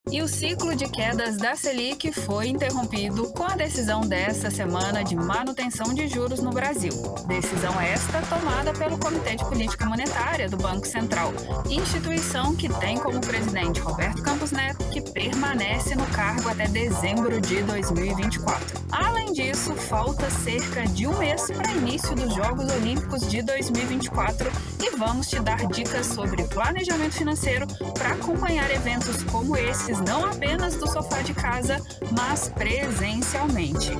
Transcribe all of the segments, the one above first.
E o ciclo de quedas da Selic foi interrompido com a decisão desta semana de manutenção de juros no Brasil. Decisão esta tomada pelo Comitê de Política Monetária do Banco Central, instituição que tem como presidente Roberto Campos Neto, que permanece no cargo até dezembro de 2024. Além disso, falta cerca de um mês para início dos Jogos Olímpicos de 2024 e vamos te dar dicas sobre planejamento financeiro para acompanhar eventos como esses, não apenas do sofá de casa, mas presencialmente.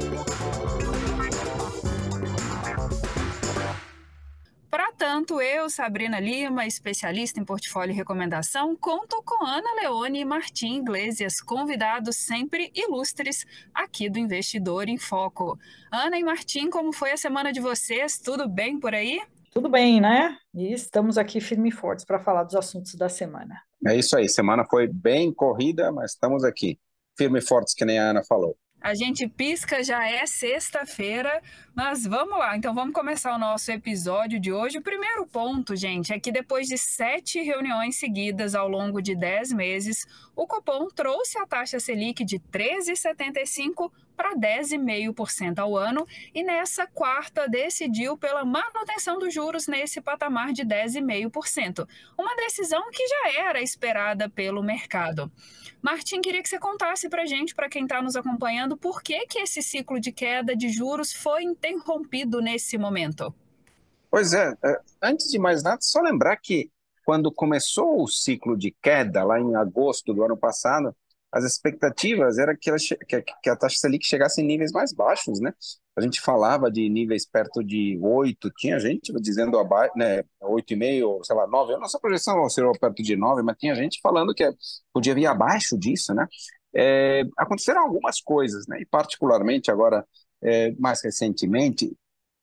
Para tanto, eu, Sabrina Lima, especialista em portfólio e recomendação, conto com Ana Leone e Martim Iglesias, convidados sempre ilustres aqui do Investidor em Foco. Ana e Martim, como foi a semana de vocês? Tudo bem por aí? Tudo bem, né? E estamos aqui firmes e fortes para falar dos assuntos da semana. É isso aí, semana foi bem corrida, mas estamos aqui, firmes e fortes, que nem a Ana falou. A gente pisca, já é sexta-feira, mas vamos lá. Então vamos começar o nosso episódio de hoje. O primeiro ponto, gente, é que depois de 7 reuniões seguidas ao longo de 10 meses, o Copom trouxe a taxa Selic de 13,75% para 10,5% ao ano e nessa quarta decidiu pela manutenção dos juros nesse patamar de 10,5%. Uma decisão que já era esperada pelo mercado. Martim, queria que você contasse para a gente, para quem está nos acompanhando, por que esse ciclo de queda de juros foi interrompido nesse momento? Pois é, antes de mais nada, só lembrar que quando começou o ciclo de queda, lá em agosto do ano passado, as expectativas eram que a taxa Selic chegasse em níveis mais baixos, né? A gente falava de níveis perto de 8, tinha gente dizendo abaixo, né, 8,5, sei lá, 9, a nossa projeção seria perto de 9, mas tinha gente falando que podia vir abaixo disso, né? Aconteceram algumas coisas, né? E particularmente agora, mais recentemente,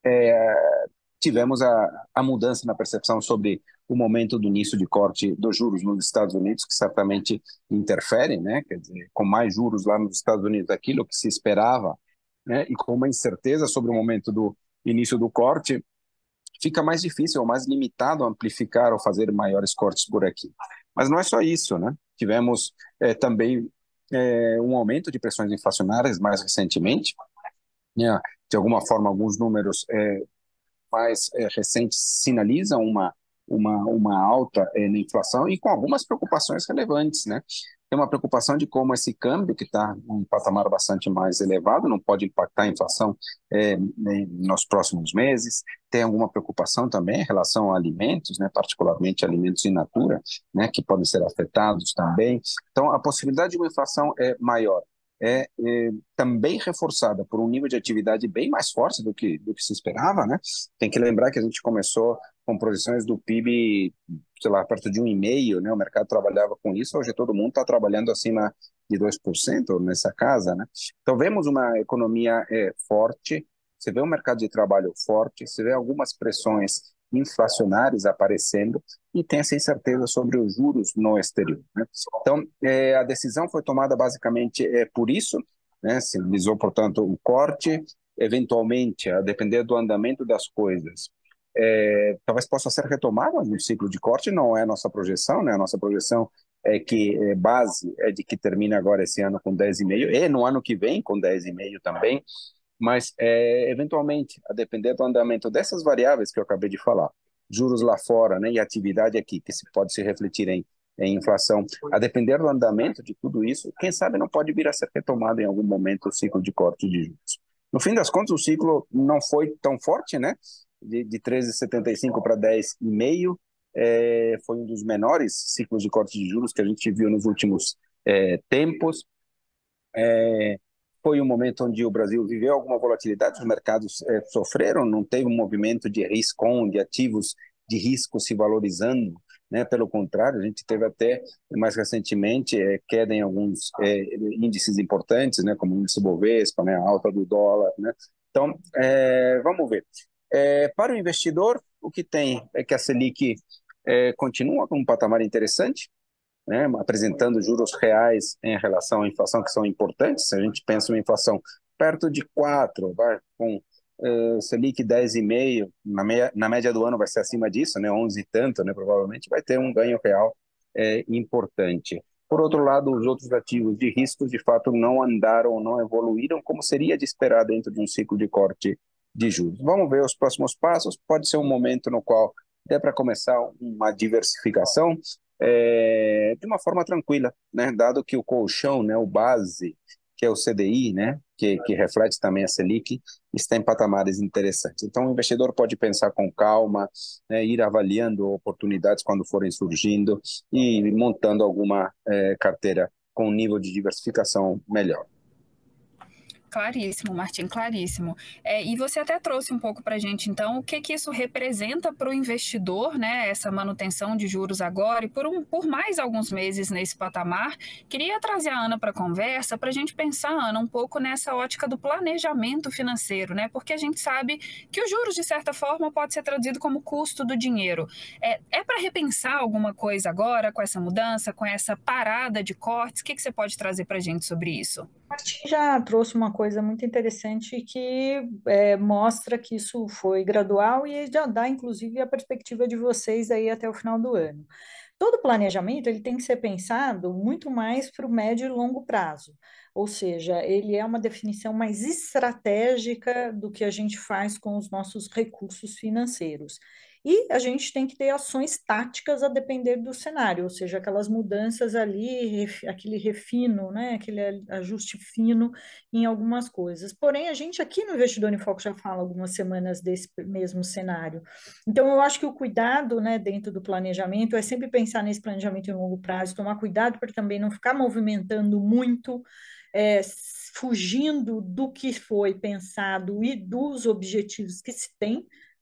tivemos a mudança na percepção sobre o momento do início de corte dos juros nos Estados Unidos, que certamente interfere, né? Quer dizer, com mais juros lá nos Estados Unidos, aquilo que se esperava, né? E com uma incerteza sobre o momento do início do corte, fica mais difícil ou mais limitado amplificar ou fazer maiores cortes por aqui. Mas não é só isso, né? Tivemos também um aumento de pressões inflacionárias mais recentemente, né? De alguma forma, alguns números mais recentes sinalizam uma alta na inflação e com algumas preocupações relevantes, né? Tem uma preocupação de como esse câmbio, que está em um patamar bastante mais elevado, não pode impactar a inflação nos próximos meses. Tem alguma preocupação também em relação a alimentos, né? Particularmente alimentos in natura, né? Que podem ser afetados também. Então, a possibilidade de uma inflação maior é também reforçada por um nível de atividade bem mais forte do que se esperava, né? Tem que lembrar que a gente começou com projeções do PIB, sei lá, perto de 1,5%, né? O mercado trabalhava com isso, hoje todo mundo está trabalhando acima de 2% nessa casa, né? Então vemos uma economia forte, você vê um mercado de trabalho forte, você vê algumas pressões inflacionárias aparecendo e tem essa incerteza sobre os juros no exterior, né? Então, a decisão foi tomada basicamente por isso, né? Sinalizou, portanto, o corte, eventualmente, a depender do andamento das coisas, talvez possa ser retomada no ciclo de corte, não é a nossa projeção, né? A nossa projeção é que base é de que termine agora esse ano com 10,5 e no ano que vem com 10,5 também, mas eventualmente, a depender do andamento dessas variáveis que eu acabei de falar, juros lá fora, né, e atividade aqui, que pode se refletir em inflação, a depender do andamento de tudo isso, quem sabe não pode vir a ser retomado em algum momento o ciclo de corte de juros. No fim das contas, o ciclo não foi tão forte, né, de 13,75 para 10,5, foi um dos menores ciclos de corte de juros que a gente viu nos últimos tempos. Foi um momento onde o Brasil viveu alguma volatilidade, os mercados sofreram, não teve um movimento de risco, de ativos de risco se valorizando, né? Pelo contrário, a gente teve até, mais recentemente, queda em alguns índices importantes, né? Como o índice Bovespa, né? A alta do dólar, né? Então, vamos ver. Para o investidor, o que tem é que a Selic continua com um patamar interessante, né, apresentando juros reais em relação à inflação que são importantes. Se a gente pensa uma inflação perto de 4, vai, com Selic 10,5, na média do ano vai ser acima disso, né, 11 e tanto, né, provavelmente vai ter um ganho real importante. Por outro lado, os outros ativos de risco, de fato, não andaram, não evoluíram como seria de esperar dentro de um ciclo de corte de juros. Vamos ver os próximos passos. Pode ser um momento no qual dê para começar uma diversificação de uma forma tranquila, né? Dado que o colchão, né, o base, que é o CDI, né, que reflete também a Selic, está em patamares interessantes. Então, o investidor pode pensar com calma, né, ir avaliando oportunidades quando forem surgindo e montando alguma carteira com um nível de diversificação melhor. Claríssimo, Martim, claríssimo. E você até trouxe um pouco para a gente, então, o que isso representa para o investidor, né? Essa manutenção de juros agora e por mais alguns meses nesse patamar. Queria trazer a Ana para a conversa para a gente pensar, Ana, um pouco nessa ótica do planejamento financeiro, né? Porque a gente sabe que os juros, de certa forma, pode ser traduzido como custo do dinheiro. É para repensar alguma coisa agora com essa mudança, com essa parada de cortes? O que você pode trazer para a gente sobre isso? Martim já trouxe uma coisa muito interessante que mostra que isso foi gradual e já dá, inclusive, a perspectiva de vocês aí até o final do ano. Todo planejamento ele tem que ser pensado muito mais para o médio e longo prazo, ou seja, ele é uma definição mais estratégica do que a gente faz com os nossos recursos financeiros. E a gente tem que ter ações táticas a depender do cenário, ou seja, aquelas mudanças ali, aquele refino, né, aquele ajuste fino em algumas coisas. Porém, a gente aqui no Investidor em Foco já fala algumas semanas desse mesmo cenário. Então, eu acho que o cuidado, né, dentro do planejamento é sempre pensar nesse planejamento em longo prazo, tomar cuidado para também não ficar movimentando muito, é, fugindo do que foi pensado e dos objetivos que se tem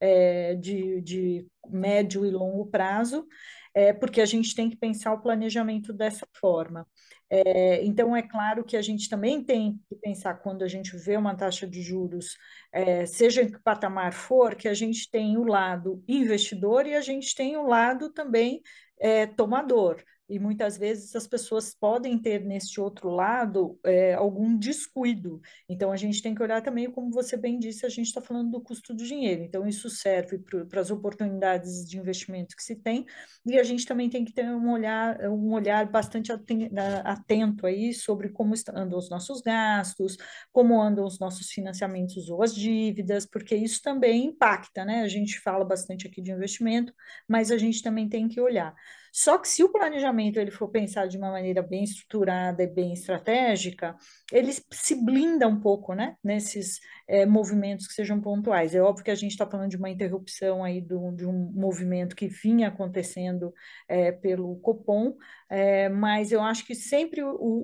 de médio e longo prazo, porque a gente tem que pensar o planejamento dessa forma. Então, é claro que a gente também tem que pensar, quando a gente vê uma taxa de juros, seja em que patamar for, que a gente tem o lado investidor e a gente tem o lado também tomador. E muitas vezes as pessoas podem ter nesse outro lado algum descuido. Então a gente tem que olhar também, como você bem disse, a gente está falando do custo do dinheiro. Então isso serve para as oportunidades de investimento que se tem, e a gente também tem que ter um olhar bastante atento aí sobre como andam os nossos gastos, como andam os nossos financiamentos ou as dívidas, porque isso também impacta, né? A gente fala bastante aqui de investimento, mas a gente também tem que olhar. Só que se o planejamento ele for pensado de uma maneira bem estruturada e bem estratégica, ele se blinda um pouco, né, nesses movimentos que sejam pontuais. É óbvio que a gente está falando de uma interrupção aí de um movimento que vinha acontecendo pelo Copom, mas eu acho que sempre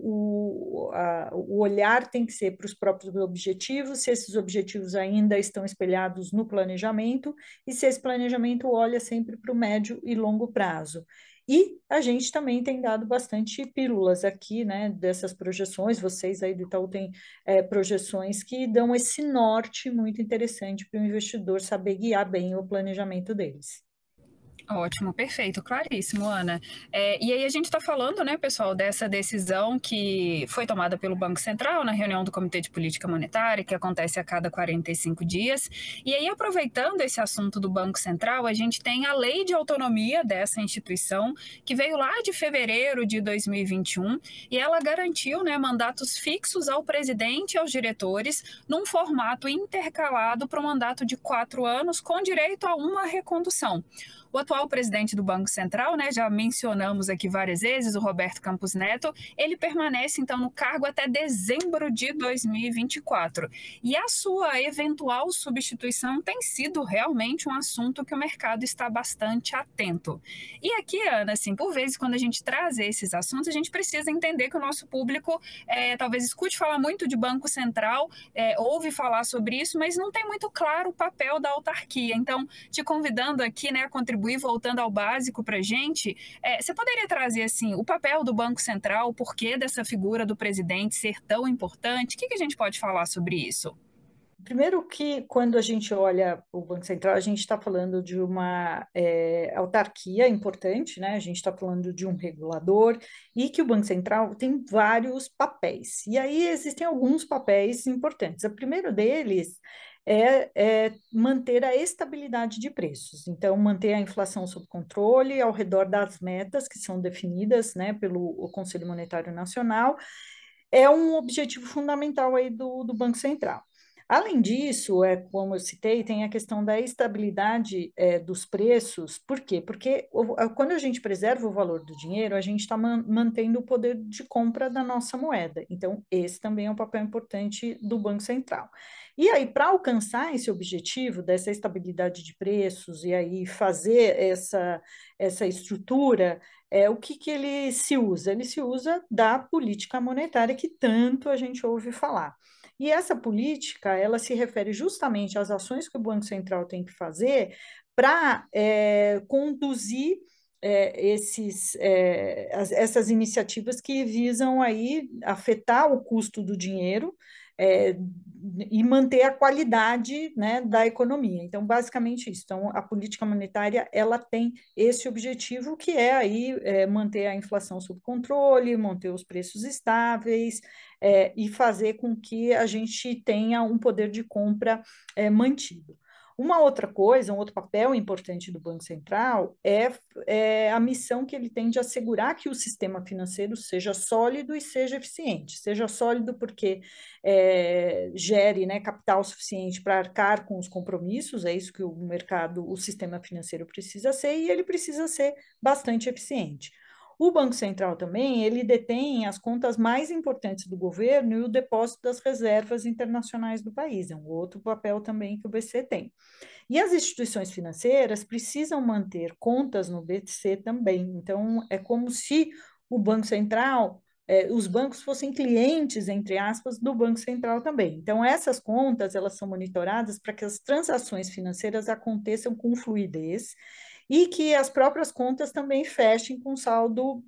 o olhar tem que ser para os próprios objetivos, se esses objetivos ainda estão espelhados no planejamento, e se esse planejamento olha sempre para o médio e longo prazo. E a gente também tem dado bastante pílulas aqui, né, dessas projeções. Vocês aí do Itaú têm projeções que dão esse norte muito interessante para o investidor saber guiar bem o planejamento deles. Ótimo, perfeito, claríssimo, Ana. E aí a gente está falando, né, pessoal, dessa decisão que foi tomada pelo Banco Central na reunião do Comitê de Política Monetária, que acontece a cada 45 dias. E aí, aproveitando esse assunto do Banco Central, a gente tem a lei de autonomia dessa instituição, que veio lá de fevereiro de 2021, e ela garantiu, né, mandatos fixos ao presidente e aos diretores, num formato intercalado para um mandato de 4 anos, com direito a uma recondução. O atual presidente do Banco Central, né, já mencionamos aqui várias vezes, o Roberto Campos Neto, ele permanece, então, no cargo até dezembro de 2024. E a sua eventual substituição tem sido realmente um assunto que o mercado está bastante atento. E aqui, Ana, assim, por vezes, quando a gente traz esses assuntos, a gente precisa entender que o nosso público talvez escute falar muito de Banco Central, ouve falar sobre isso, mas não tem muito claro o papel da autarquia. Então, te convidando aqui, né, a contribuir, voltando ao básico para a gente, você poderia trazer assim, o papel do Banco Central, o porquê dessa figura do presidente ser tão importante? O que a gente pode falar sobre isso? Primeiro que, quando a gente olha o Banco Central, a gente está falando de uma autarquia importante, né? A gente está falando de um regulador, e que o Banco Central tem vários papéis. E aí existem alguns papéis importantes. O primeiro deles é manter a estabilidade de preços. Então, manter a inflação sob controle ao redor das metas que são definidas, né, pelo Conselho Monetário Nacional, é um objetivo fundamental aí do Banco Central. Além disso, como eu citei, tem a questão da estabilidade dos preços. Por quê? Porque quando a gente preserva o valor do dinheiro, a gente está mantendo o poder de compra da nossa moeda. Então, esse também é um papel importante do Banco Central. E aí, para alcançar esse objetivo dessa estabilidade de preços e aí fazer essa estrutura, o que ele se usa? Ele se usa da política monetária que tanto a gente ouve falar. E essa política, ela se refere justamente às ações que o Banco Central tem que fazer para conduzir essas iniciativas que visam aí afetar o custo do dinheiro é, e manter a qualidade, né, da economia. Então, basicamente isso. Então, a política monetária, ela tem esse objetivo que é aí manter a inflação sob controle, manter os preços estáveis, e fazer com que a gente tenha um poder de compra mantido. Uma outra coisa, um outro papel importante do Banco Central é a missão que ele tem de assegurar que o sistema financeiro seja sólido e seja eficiente. Seja sólido porque gere, né, capital suficiente para arcar com os compromissos, é isso que o mercado, o sistema financeiro precisa ser, e ele precisa ser bastante eficiente. O Banco Central também, ele detém as contas mais importantes do governo e o depósito das reservas internacionais do país, é um outro papel também que o BC tem. E as instituições financeiras precisam manter contas no BC também, então é como se o Banco Central, os bancos fossem clientes, entre aspas, do Banco Central também. Então essas contas, elas são monitoradas para que as transações financeiras aconteçam com fluidez, e que as próprias contas também fechem com saldo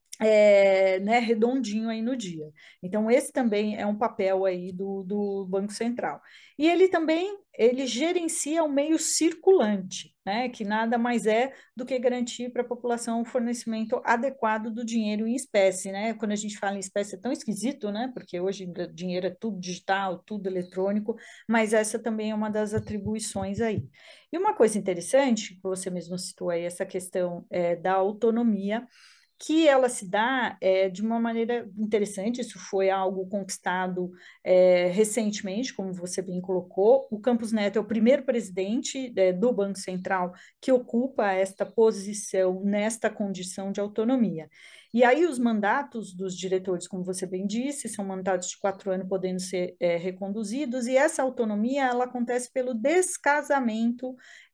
né, redondinho aí no dia. Então, esse também é um papel aí do Banco Central. E ele também, ele gerencia o meio circulante, né, que nada mais é do que garantir para a população o fornecimento adequado do dinheiro em espécie, né? Quando a gente fala em espécie é tão esquisito, né? Porque hoje dinheiro é tudo digital, tudo eletrônico, mas essa também é uma das atribuições aí. E uma coisa interessante, que você mesmo citou aí, essa questão da autonomia, que ela se dá de uma maneira interessante. Isso foi algo conquistado recentemente, como você bem colocou. O Campos Neto é o primeiro presidente do Banco Central que ocupa esta posição nesta condição de autonomia. E aí os mandatos dos diretores, como você bem disse, são mandatos de 4 anos podendo ser reconduzidos, e essa autonomia ela acontece pelo descasamento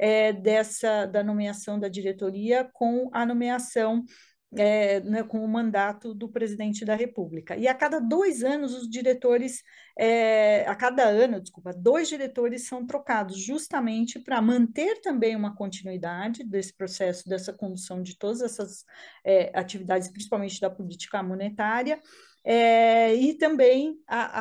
da nomeação da diretoria com a nomeação né, com o mandato do presidente da República. E a cada 2 anos, os diretores, a cada ano, desculpa, 2 diretores são trocados, justamente para manter também uma continuidade desse processo, dessa condução de todas essas atividades, principalmente da política monetária, e também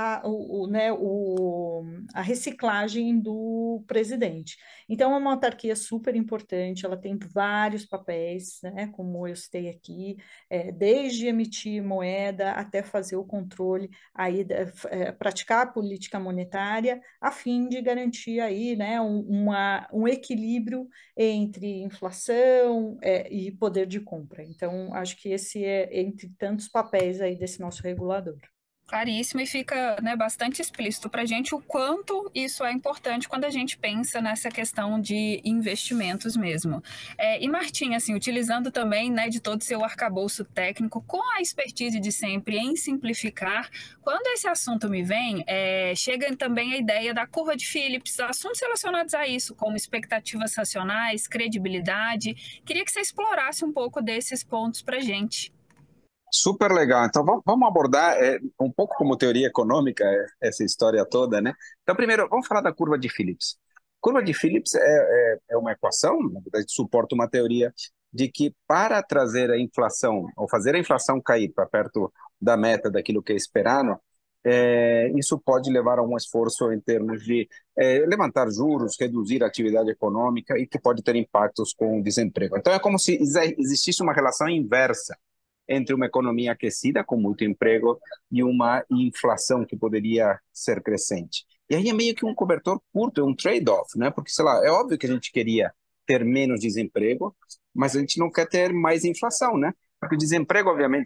a reciclagem do presidente. Então, é uma autarquia super importante, ela tem vários papéis, né, como eu citei aqui, desde emitir moeda até fazer o controle, aí, praticar a política monetária, a fim de garantir aí, né, um equilíbrio entre inflação e poder de compra. Então, acho que esse é entre tantos papéis aí desse nosso regulador. Claríssimo, e fica, né, bastante explícito para a gente o quanto isso é importante quando a gente pensa nessa questão de investimentos mesmo. E Martim, assim, utilizando também, né, de todo o seu arcabouço técnico, com a expertise de sempre em simplificar, quando esse assunto me vem, chega também a ideia da curva de Phillips, assuntos relacionados a isso, como expectativas racionais, credibilidade. Queria que você explorasse um pouco desses pontos para a gente. Super legal. Então vamos abordar um pouco como teoria econômica essa história toda, né? Então primeiro vamos falar da curva de Phillips. Curva de Phillips é uma equação, na verdade suporta uma teoria de que para trazer a inflação ou fazer a inflação cair para perto da meta daquilo que é esperado, isso pode levar a um esforço em termos de levantar juros, reduzir a atividade econômica e que pode ter impactos com o desemprego. Então é como se existisse uma relação inversa entre uma economia aquecida, com muito emprego, e uma inflação que poderia ser crescente. E aí é meio que um cobertor curto, é um trade-off, né? Porque, sei lá, é óbvio que a gente queria ter menos desemprego, mas a gente não quer ter mais inflação, né? Porque o desemprego, obviamente,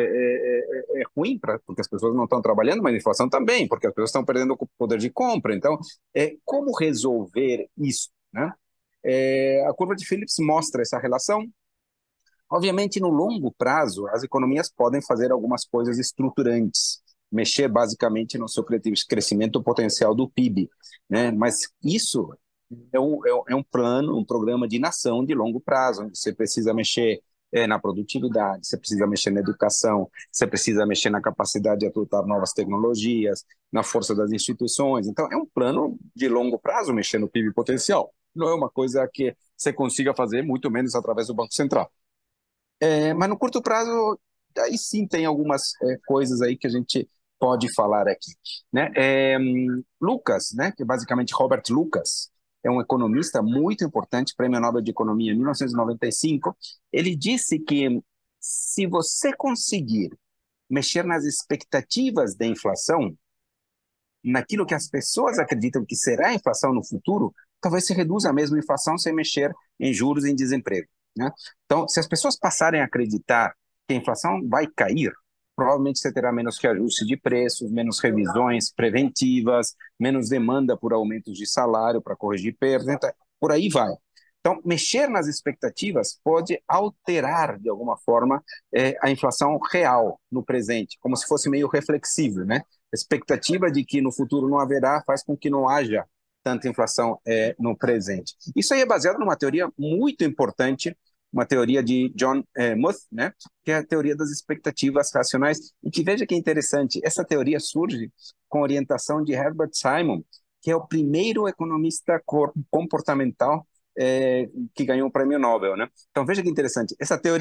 é ruim porque as pessoas não estão trabalhando, mas a inflação também, porque as pessoas estão perdendo o poder de compra. Então, como resolver isso, né? A curva de Phillips mostra essa relação. Obviamente, no longo prazo, as economias podem fazer algumas coisas estruturantes, mexer basicamente no seu crescimento potencial do PIB, né? Mas isso é um plano, um programa de nação de longo prazo, onde você precisa mexer na produtividade, você precisa mexer na educação, você precisa mexer na capacidade de adotar novas tecnologias, na força das instituições. Então, é um plano de longo prazo mexer no PIB potencial. Não é uma coisa que você consiga fazer, muito menos através do Banco Central. Mas no curto prazo, aí sim tem algumas coisas aí que a gente pode falar aqui, né? Lucas, né, que é basicamente Robert Lucas, é um economista muito importante, Prêmio Nobel de Economia em 1995. Ele disse que se você conseguir mexer nas expectativas da inflação, naquilo que as pessoas acreditam que será a inflação no futuro, talvez se reduza a mesma inflação sem mexer em juros e em desemprego, né? Então, se as pessoas passarem a acreditar que a inflação vai cair, provavelmente você terá menos reajuste de preços, menos revisões preventivas, menos demanda por aumentos de salário para corrigir perdas, então, por aí vai. Então, mexer nas expectativas pode alterar, de alguma forma, a inflação real no presente, como se fosse meio reflexível, né? A expectativa de que no futuro não haverá faz com que não haja tanta inflação no presente. Isso aí é baseado numa teoria muito importante, uma teoria de John Muth, né? Que é a teoria das expectativas racionais, e que veja que é interessante, essa teoria surge com orientação de Herbert Simon, que é o primeiro economista comportamental que ganhou o prêmio Nobel, né? Então veja que interessante,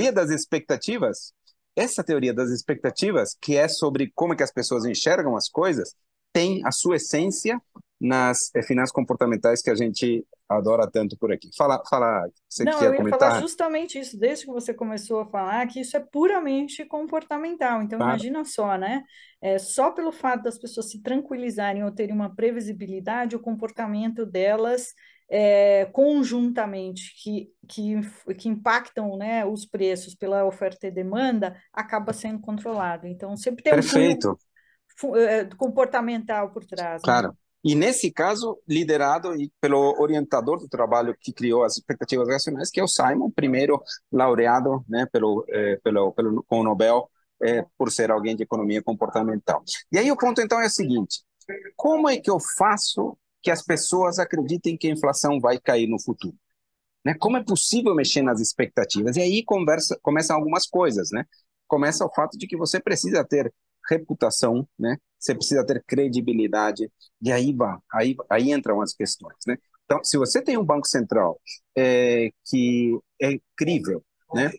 essa teoria das expectativas, que é sobre como é que as pessoas enxergam as coisas, tem a sua essência nas finanças comportamentais que a gente adora tanto por aqui. Fala, você Não, quer eu ia falar comentar? justamente isso, desde que você começou a falar, que isso é puramente comportamental. Então, Claro. imagina só, né? Só pelo fato das pessoas se tranquilizarem ou terem uma previsibilidade, o comportamento delas conjuntamente, que impactam, né, os preços pela oferta e demanda, acaba sendo controlado. Então, sempre tem um cunho Perfeito, comportamental por trás, né? claro. E nesse caso, liderado pelo orientador do trabalho que criou as expectativas racionais, que é o Simon, primeiro laureado, né, com o Nobel, por ser alguém de economia comportamental. E aí o ponto então é o seguinte: como é que eu faço que as pessoas acreditem que a inflação vai cair no futuro? Né? Como é possível mexer nas expectativas? E aí começam algumas coisas, né? Começa o fato de que você precisa ter reputação, né? Você precisa ter credibilidade, e aí entram as questões, né? Então, se você tem um banco central que é crível, né?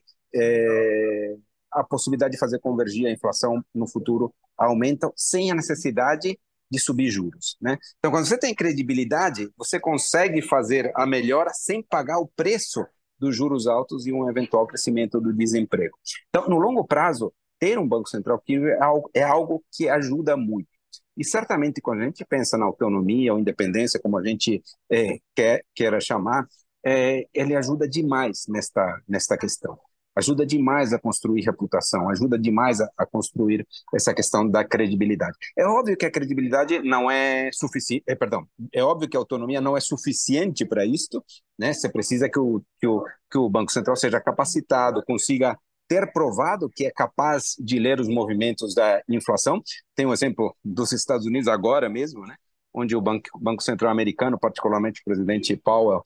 É, a possibilidade de fazer convergir a inflação no futuro aumenta sem a necessidade de subir juros, né? Então, quando você tem credibilidade, você consegue fazer a melhora sem pagar o preço dos juros altos e um eventual crescimento do desemprego. Então, no longo prazo, ter um Banco Central que é algo que ajuda muito. E certamente, quando a gente pensa na autonomia ou independência, como a gente queira chamar, ele ajuda demais nesta questão. Ajuda demais a construir reputação, ajuda demais a construir essa questão da credibilidade. É óbvio que a credibilidade não é suficiente, é óbvio que a autonomia não é suficiente para isto, né? Você precisa que o Banco Central seja capacitado, consiga ter provado que é capaz de ler os movimentos da inflação. Tem um exemplo dos Estados Unidos agora mesmo, né? Onde o Banco Central americano, particularmente o presidente Powell,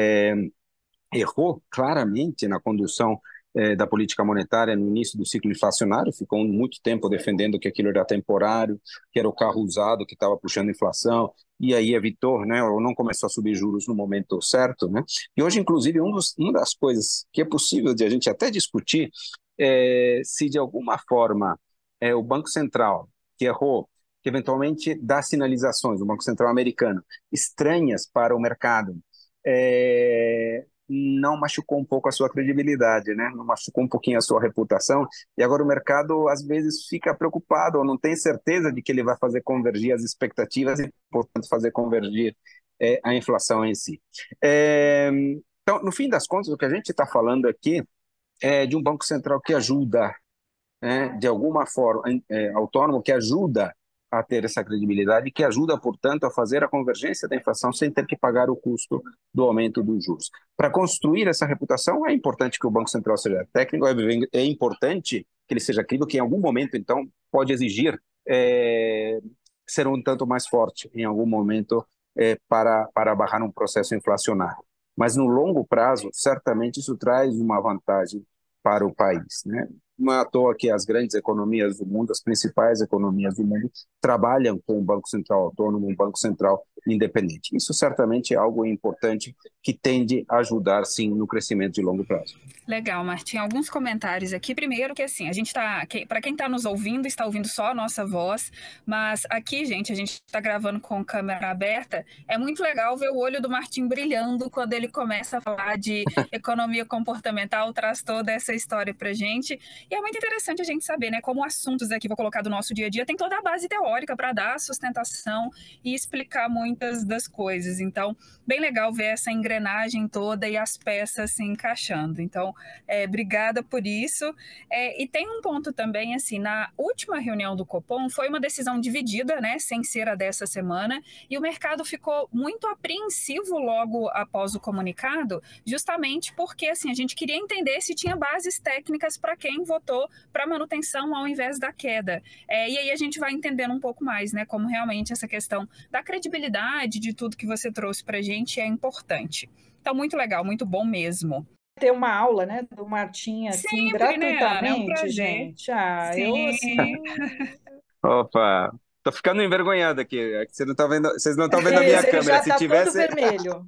errou claramente na condução da política monetária no início do ciclo inflacionário, ficou muito tempo defendendo que aquilo era temporário, que era o carro usado que estava puxando a inflação, e aí evitou, né, ou não começou a subir juros no momento certo, né? E hoje, inclusive, uma das coisas que é possível de a gente até discutir é se de alguma forma o Banco Central, que errou, que eventualmente dá sinalizações, o Banco Central americano, estranhas para o mercado, não machucou um pouco a sua credibilidade, né? Não machucou um pouquinho a sua reputação, e agora o mercado às vezes fica preocupado ou não tem certeza de que ele vai fazer convergir as expectativas e, portanto, fazer convergir a inflação em si. Então, no fim das contas, o que a gente está falando aqui é de um Banco Central que ajuda, né, de alguma forma, autônomo, que ajuda a ter essa credibilidade, que ajuda, portanto, a fazer a convergência da inflação sem ter que pagar o custo do aumento dos juros. Para construir essa reputação, é importante que o Banco Central seja técnico, é importante que ele seja crível, que em algum momento, então, pode exigir ser um tanto mais forte, em algum momento, para barrar um processo inflacionário. Mas, no longo prazo, certamente isso traz uma vantagem para o país, né? Não é à toa que as grandes economias do mundo, as principais economias do mundo, trabalham com um Banco Central autônomo, um Banco Central independente. Isso certamente é algo importante que tende a ajudar, sim, no crescimento de longo prazo. Legal, Martim. Alguns comentários aqui. Primeiro que assim, a gente está, para quem está nos ouvindo, está ouvindo só a nossa voz, mas aqui, gente, a gente está gravando com câmera aberta. É muito legal ver o olho do Martim brilhando quando ele começa a falar de economia comportamental, traz toda essa história para gente. E é muito interessante a gente saber, né, como assuntos aqui, vou colocar do nosso dia a dia, tem toda a base teórica para dar sustentação e explicar muitas das coisas. Então, bem legal ver essa engrenagem toda e as peças se encaixando. Então, obrigada por isso. E tem um ponto também, assim, na última reunião do Copom foi uma decisão dividida, né, sem ser a dessa semana, e o mercado ficou muito apreensivo logo após o comunicado, justamente porque, assim, a gente queria entender se tinha bases técnicas para quem votou para manutenção ao invés da queda. E aí a gente vai entendendo um pouco mais, né, como realmente essa questão da credibilidade de tudo que você trouxe para a gente é importante. Então, muito legal, muito bom mesmo. Ter uma aula, né, do Martim, assim, Sempre, né, Ana? É um gratuitamente, prazer. gente. Eu, Sim. assim... Opa, tô ficando envergonhado aqui. É que vocês não estão vendo a minha Ele câmera. já Se está tivesse... todo vermelho.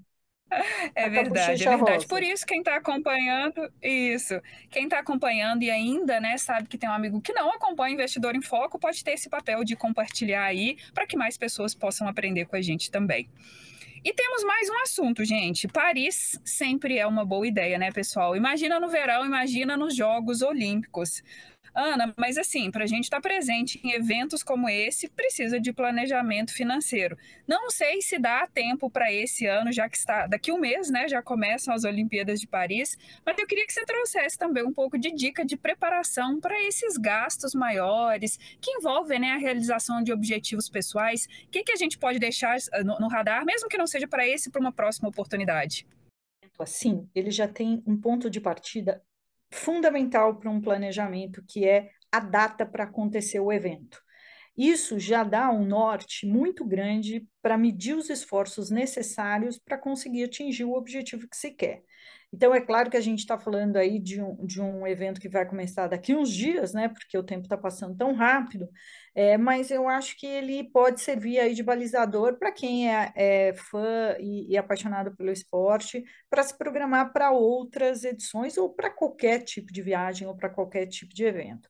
É Tá com a verdade, é bochecha verdade. rosa. Por isso, quem está acompanhando, quem está acompanhando e ainda, né, sabe que tem um amigo que não acompanha Investidor em Foco, pode ter esse papel de compartilhar aí para que mais pessoas possam aprender com a gente também. E temos mais um assunto, gente. Paris sempre é uma boa ideia, né, pessoal? Imagina no verão, imagina nos Jogos Olímpicos. Ana, mas assim, para a gente estar presente em eventos como esse, precisa de planejamento financeiro. Não sei se dá tempo para esse ano, já que está daqui um mês, né? Já começam as Olimpíadas de Paris, mas eu queria que você trouxesse também um pouco de dica de preparação para esses gastos maiores que envolvem, né, a realização de objetivos pessoais. O que a gente pode deixar no radar, mesmo que não seja para esse, para uma próxima oportunidade? Assim, ele já tem um ponto de partida fundamental para um planejamento, que é a data para acontecer o evento. Isso já dá um norte muito grande para medir os esforços necessários para conseguir atingir o objetivo que se quer. Então, é claro que a gente está falando aí de um evento que vai começar daqui uns dias, né? Porque o tempo está passando tão rápido, mas eu acho que ele pode servir aí de balizador para quem é fã e apaixonado pelo esporte, para se programar para outras edições ou para qualquer tipo de viagem ou para qualquer tipo de evento.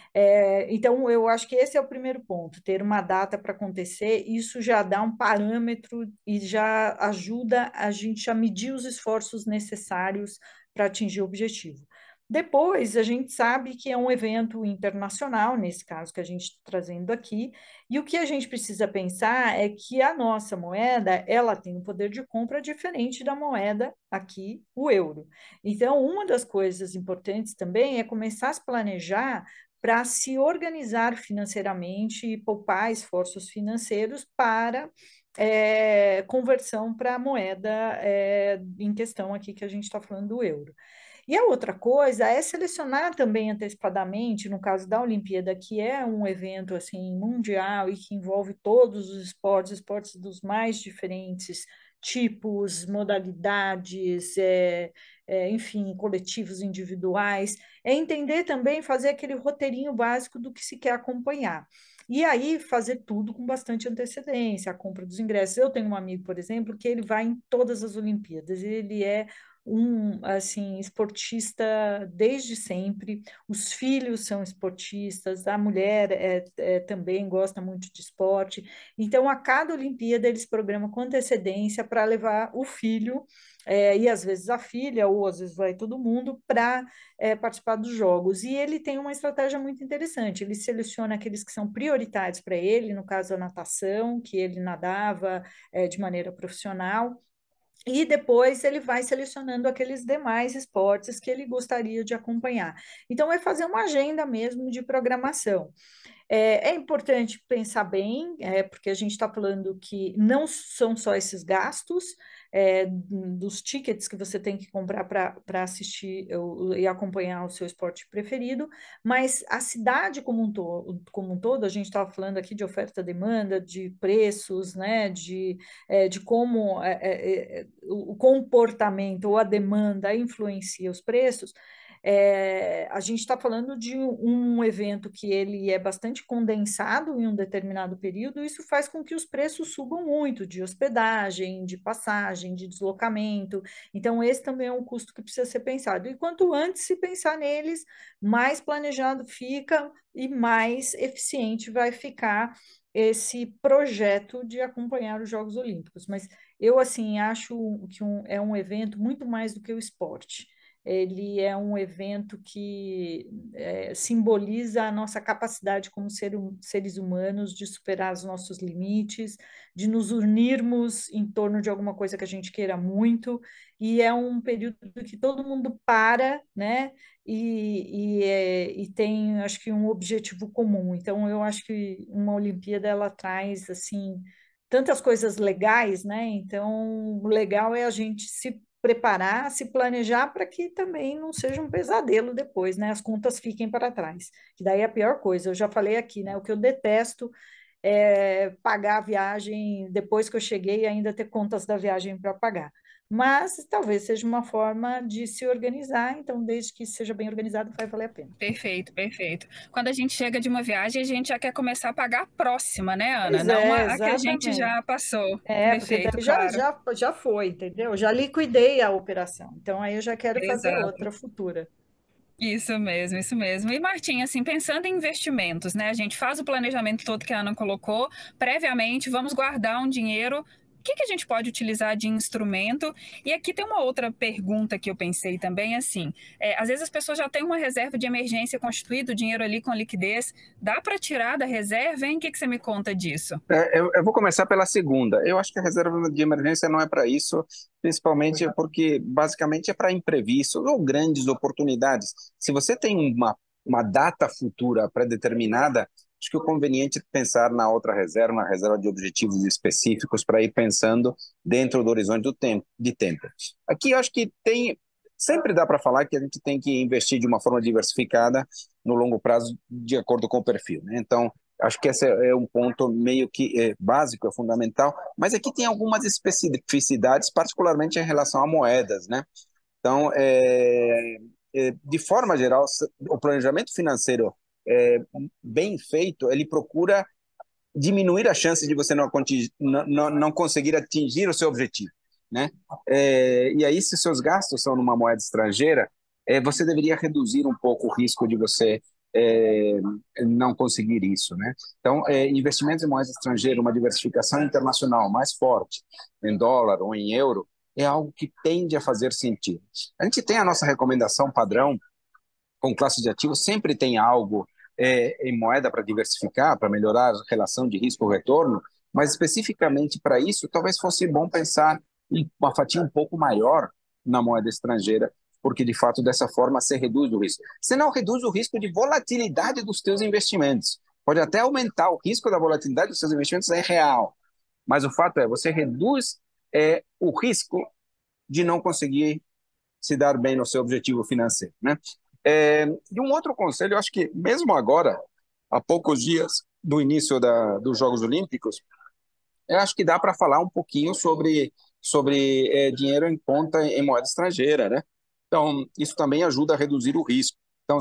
Então, eu acho que esse é o primeiro ponto, ter uma data para acontecer, isso já dá um parâmetro e já ajuda a gente a medir os esforços necessários para atingir o objetivo. Depois, a gente sabe que é um evento internacional, nesse caso que a gente está trazendo aqui, e o que a gente precisa pensar é que a nossa moeda, ela tem um poder de compra diferente da moeda aqui, o euro. Então, uma das coisas importantes também é começar a se planejar para se organizar financeiramente e poupar esforços financeiros para conversão para a moeda em questão aqui que a gente está falando do euro. E a outra coisa é selecionar também antecipadamente, no caso da Olimpíada, que é um evento assim mundial e que envolve todos os esportes dos mais diferentes tipos, modalidades, enfim, coletivos individuais, é entender também, fazer aquele roteirinho básico do que se quer acompanhar. E aí fazer tudo com bastante antecedência, a compra dos ingressos. Eu tenho um amigo, por exemplo, que ele vai em todas as Olimpíadas, ele é assim, esportista desde sempre, os filhos são esportistas, a mulher também gosta muito de esporte, então a cada Olimpíada eles programam com antecedência para levar o filho, e às vezes a filha, ou às vezes vai todo mundo, para participar dos jogos. E ele tem uma estratégia muito interessante, ele seleciona aqueles que são prioritários para ele, no caso a natação, que ele nadava de maneira profissional, e depois ele vai selecionando aqueles demais esportes que ele gostaria de acompanhar. Então, é fazer uma agenda mesmo de programação. É importante pensar bem, porque a gente está falando que não são só esses gastos, dos tickets que você tem que comprar para assistir e acompanhar o seu esporte preferido, mas a cidade como um todo, a gente estava falando aqui de oferta-demanda, de preços, né, de como o comportamento ou a demanda influencia os preços. A gente está falando de um evento que ele é bastante condensado em um determinado período, e isso faz com que os preços subam muito, de hospedagem, de passagem, de deslocamento. Então, esse também é um custo que precisa ser pensado. E quanto antes se pensar neles, mais planejado fica e mais eficiente vai ficar esse projeto de acompanhar os Jogos Olímpicos. Mas eu, assim, acho que é um evento muito mais do que o esporte. Ele é um evento que simboliza a nossa capacidade como seres humanos de superar os nossos limites, de nos unirmos em torno de alguma coisa que a gente queira muito, e é um período que todo mundo para, né? E tem, acho que, um objetivo comum. Então, eu acho que uma Olimpíada ela traz assim tantas coisas legais, né? Então, o legal é a gente se preparar, se planejar para que também não seja um pesadelo depois, né? As contas fiquem para trás. Que daí é a pior coisa. Eu já falei aqui, né? O que eu detesto é pagar a viagem depois que eu cheguei e ainda ter contas da viagem para pagar. Mas talvez seja uma forma de se organizar, então, desde que seja bem organizado, vai valer a pena. Perfeito, perfeito. Quando a gente chega de uma viagem, a gente já quer começar a pagar a próxima, né, Ana? Pois Não é, a que a gente exatamente. já passou. Porque Perfeito, daí já, claro. já, já foi, entendeu? Já liquidei a operação. Então, aí eu já quero fazer Exato. outra futura. Isso mesmo, isso mesmo. E Martim, assim, pensando em investimentos, né? A gente faz o planejamento todo que a Ana colocou, previamente, vamos guardar um dinheiro. O que a gente pode utilizar de instrumento? E aqui tem uma outra pergunta que eu pensei também, assim, às vezes as pessoas já têm uma reserva de emergência constituída, o dinheiro ali com liquidez, dá para tirar da reserva, hein? O que você me conta disso? Eu vou começar pela segunda. Eu acho que a reserva de emergência não é para isso, principalmente porque basicamente é para imprevistos ou grandes oportunidades. Se você tem uma data futura pré-determinada, acho que o conveniente é pensar na outra reserva, na reserva de objetivos específicos, para ir pensando dentro do horizonte de tempo. Aqui eu acho que sempre dá para falar que a gente tem que investir de uma forma diversificada no longo prazo, de acordo com o perfil, né? Então, acho que esse é um ponto meio que básico, é fundamental, mas aqui tem algumas especificidades, particularmente em relação a moedas, né? Então, de forma geral, o planejamento financeiro bem feito, ele procura diminuir a chance de você não conseguir atingir o seu objetivo, né? E aí, se seus gastos são numa moeda estrangeira, você deveria reduzir um pouco o risco de você não conseguir isso, né? Então, investimentos em moeda estrangeira, uma diversificação internacional mais forte, em dólar ou em euro, é algo que tende a fazer sentido. A gente tem a nossa recomendação padrão com classe de ativos, sempre tem algo em moeda para diversificar, para melhorar a relação de risco-retorno, mas especificamente para isso, talvez fosse bom pensar em uma fatia um pouco maior na moeda estrangeira, porque de fato dessa forma você reduz o risco. Você não reduz o risco de volatilidade dos seus investimentos. Pode até aumentar o risco da volatilidade dos seus investimentos, é real. Mas o fato é, você reduz o risco de não conseguir se dar bem no seu objetivo financeiro, né? E um outro conselho, eu acho que mesmo agora, há poucos dias do início dos Jogos Olímpicos, eu acho que dá para falar um pouquinho sobre dinheiro em conta em moeda estrangeira, né? Então, isso também ajuda a reduzir o risco. Então,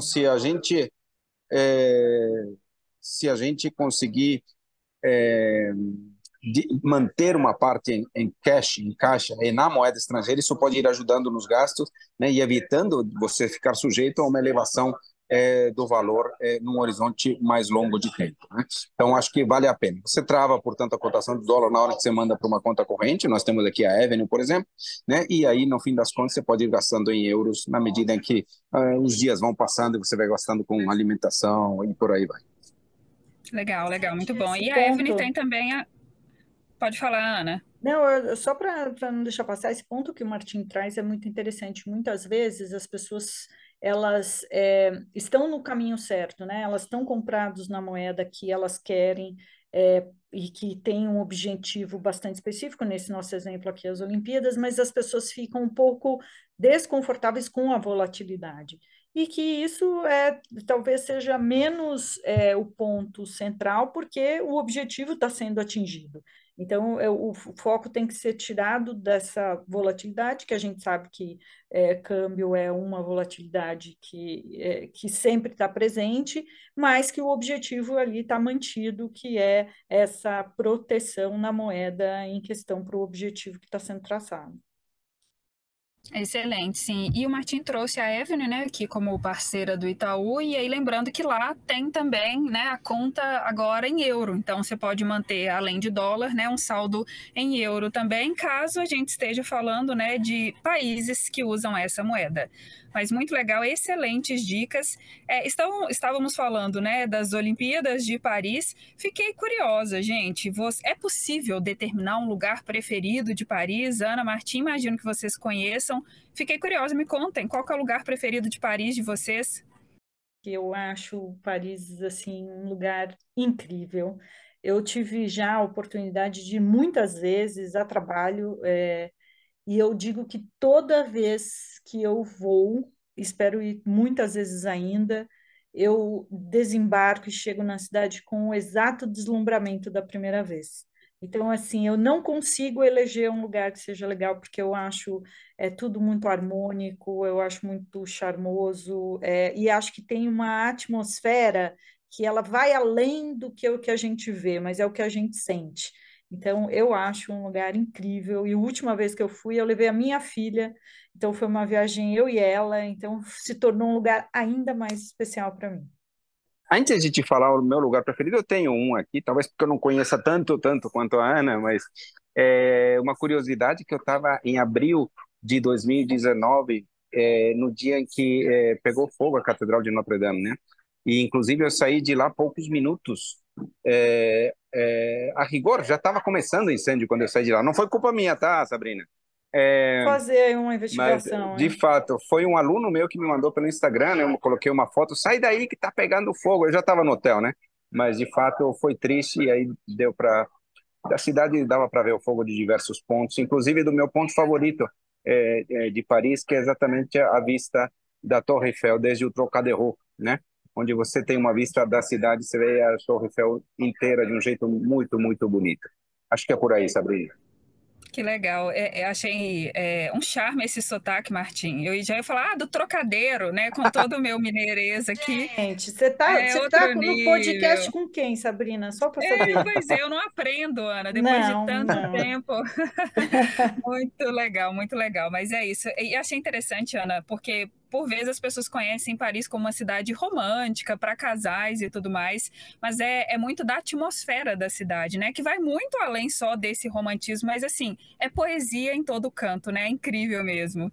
se a gente conseguir de manter uma parte em cash, em caixa e na moeda estrangeira, isso pode ir ajudando nos gastos, né, e evitando você ficar sujeito a uma elevação do valor num horizonte mais longo de tempo, né? Então, acho que vale a pena. Você trava, portanto, a cotação do dólar na hora que você manda para uma conta corrente, nós temos aqui a Avenue, por exemplo, né? E aí, no fim das contas, você pode ir gastando em euros na medida em que os dias vão passando e você vai gastando com alimentação e por aí vai. Legal, legal, muito bom. Esse E a Evelyn ponto. tem também a... Pode falar, Ana. Não, só para não deixar passar, esse ponto que o Martim traz é muito interessante. Muitas vezes as pessoas elas estão no caminho certo, né? Elas estão compradas na moeda que elas querem e que tem um objetivo bastante específico, nesse nosso exemplo aqui, as Olimpíadas, mas as pessoas ficam um pouco desconfortáveis com a volatilidade. E que isso talvez seja menos o ponto central, porque o objetivo está sendo atingido. Então, o foco tem que ser tirado dessa volatilidade, que a gente sabe que câmbio é uma volatilidade que sempre está presente, mas que o objetivo ali está mantido, que é essa proteção na moeda em questão para o objetivo que está sendo traçado. Excelente, sim. E o Martim trouxe a Avenue, né, aqui como parceira do Itaú, e aí lembrando que lá tem também, né, a conta agora em euro. Então você pode manter, além de dólar, né, um saldo em euro também, caso a gente esteja falando, né, de países que usam essa moeda. Mas muito legal, excelentes dicas. Estávamos falando, né, das Olimpíadas de Paris. Fiquei curiosa, gente. É possível determinar um lugar preferido de Paris? Ana, Martim, imagino que vocês conheçam. Fiquei curiosa, me contem, qual que é o lugar preferido de Paris de vocês? Eu acho Paris, assim, um lugar incrível. Eu tive já a oportunidade de ir muitas vezes a trabalho, e eu digo que toda vez que eu vou, espero ir muitas vezes ainda, eu desembarco e chego na cidade com o exato deslumbramento da primeira vez. Então, assim, eu não consigo eleger um lugar que seja legal, porque eu acho tudo muito harmônico, eu acho muito charmoso, e acho que tem uma atmosfera que ela vai além do que o que a gente vê, mas é o que a gente sente. Então, eu acho um lugar incrível. E a última vez que eu fui, eu levei a minha filha. Então, foi uma viagem eu e ela. Então, se tornou um lugar ainda mais especial para mim. Antes de te falar o meu lugar preferido, eu tenho um aqui, talvez porque eu não conheça tanto quanto a Ana, mas é uma curiosidade que eu estava em abril de 2019, no dia em que pegou fogo a Catedral de Notre Dame, né? E, inclusive, eu saí de lá poucos minutos. A rigor, já estava começando o incêndio quando eu saí de lá. Não foi culpa minha, tá, Sabrina? Fazer aí uma Mas, investigação, de hein? fato, foi um aluno meu que me mandou pelo Instagram, né? Eu coloquei uma foto, sai daí que tá pegando fogo. Eu já estava no hotel, né? Mas, de fato, foi triste e aí deu para... Da cidade dava para ver o fogo de diversos pontos, inclusive do meu ponto favorito de Paris, que é exatamente a vista da Torre Eiffel, desde o Trocadéro, né? Onde você tem uma vista da cidade, você vê a Torre Eiffel inteira de um jeito muito, muito bonito. Acho que é por aí, Sabrina. Que legal. Achei um charme esse sotaque, Martim. Eu já ia falar do trocadeiro, né? Com todo o meu mineirês aqui. Gente, você tá, É você tá outro no podcast nível. com quem, Sabrina? Só para saber. Pois é, eu não aprendo, Ana, depois de Não, tanto não. tempo. Muito legal, muito legal. Mas é isso. E achei interessante, Ana, porque por vezes as pessoas conhecem Paris como uma cidade romântica para casais e tudo mais, mas é muito da atmosfera da cidade, né? Que vai muito além só desse romantismo, mas assim, é poesia em todo canto, né? É incrível mesmo.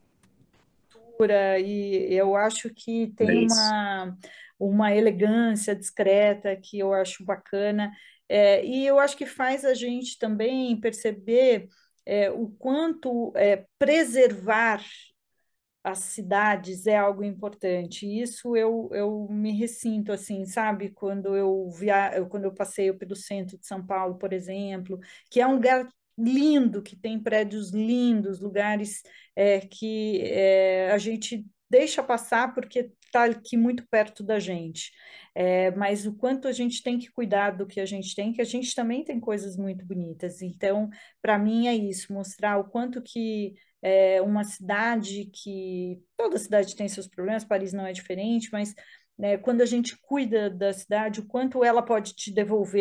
E eu acho que É tem isso. uma elegância discreta que eu acho bacana, e eu acho que faz a gente também perceber o quanto preservar as cidades é algo importante. Isso eu me ressinto assim, sabe? Quando eu passeio pelo centro de São Paulo, por exemplo, que é um lugar lindo, que tem prédios lindos, lugares que a gente deixa passar porque está aqui muito perto da gente. Mas o quanto a gente tem que cuidar do que a gente tem, que a gente também tem coisas muito bonitas. Então, para mim é isso, mostrar o quanto que uma cidade que toda cidade tem seus problemas, Paris não é diferente, mas quando a gente cuida da cidade, o quanto ela pode te devolver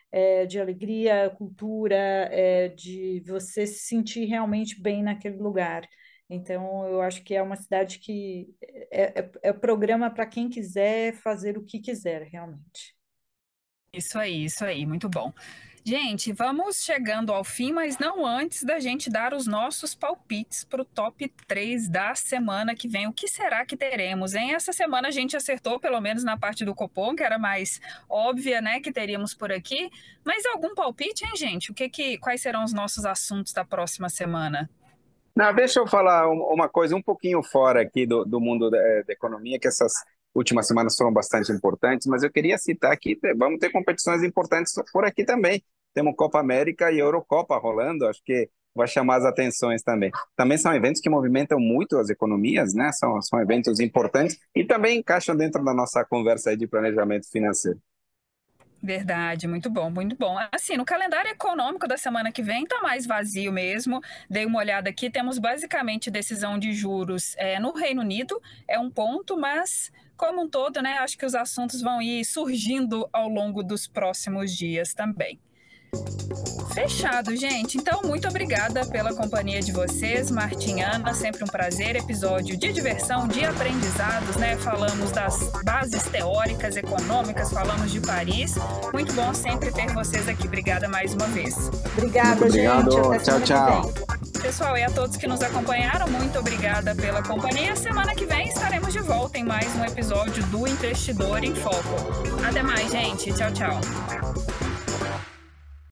de alegria, cultura, de você se sentir realmente bem naquele lugar. Então, eu acho que é uma cidade que é programa para quem quiser fazer o que quiser, realmente. Isso aí, muito bom. Gente, vamos chegando ao fim, mas não antes da gente dar os nossos palpites para o top 3 da semana que vem. O que será que teremos, hein? Essa semana a gente acertou, pelo menos na parte do Copom, que era mais óbvia, né, que teríamos por aqui. Mas algum palpite, hein, gente? Quais serão os nossos assuntos da próxima semana? Não, deixa eu falar uma coisa um pouquinho fora aqui do mundo da economia, que essas últimas semanas foram bastante importantes, mas eu queria citar aqui, vamos ter competições importantes por aqui também. Temos Copa América e Eurocopa rolando, acho que vai chamar as atenções também. Também são eventos que movimentam muito as economias, né? São eventos importantes e também encaixam dentro da nossa conversa aí de planejamento financeiro. Verdade, muito bom, muito bom. Assim, no calendário econômico da semana que vem tá mais vazio mesmo. Dei uma olhada aqui, temos basicamente decisão de juros no Reino Unido, é um ponto, mas como um todo, né, acho que os assuntos vão ir surgindo ao longo dos próximos dias também. Fechado, gente. Então, muito obrigada pela companhia de vocês, Martim e Ana. Sempre um prazer. Episódio de diversão, de aprendizados, né? Falamos das bases teóricas, econômicas, falamos de Paris. Muito bom sempre ter vocês aqui. Obrigada mais uma vez. Obrigada, gente. Até Tchau, tchau. Pessoal, e a todos que nos acompanharam, muito obrigada pela companhia. Semana que vem estaremos de volta em mais um episódio do Investidor em Foco. Até mais, gente. Tchau, tchau.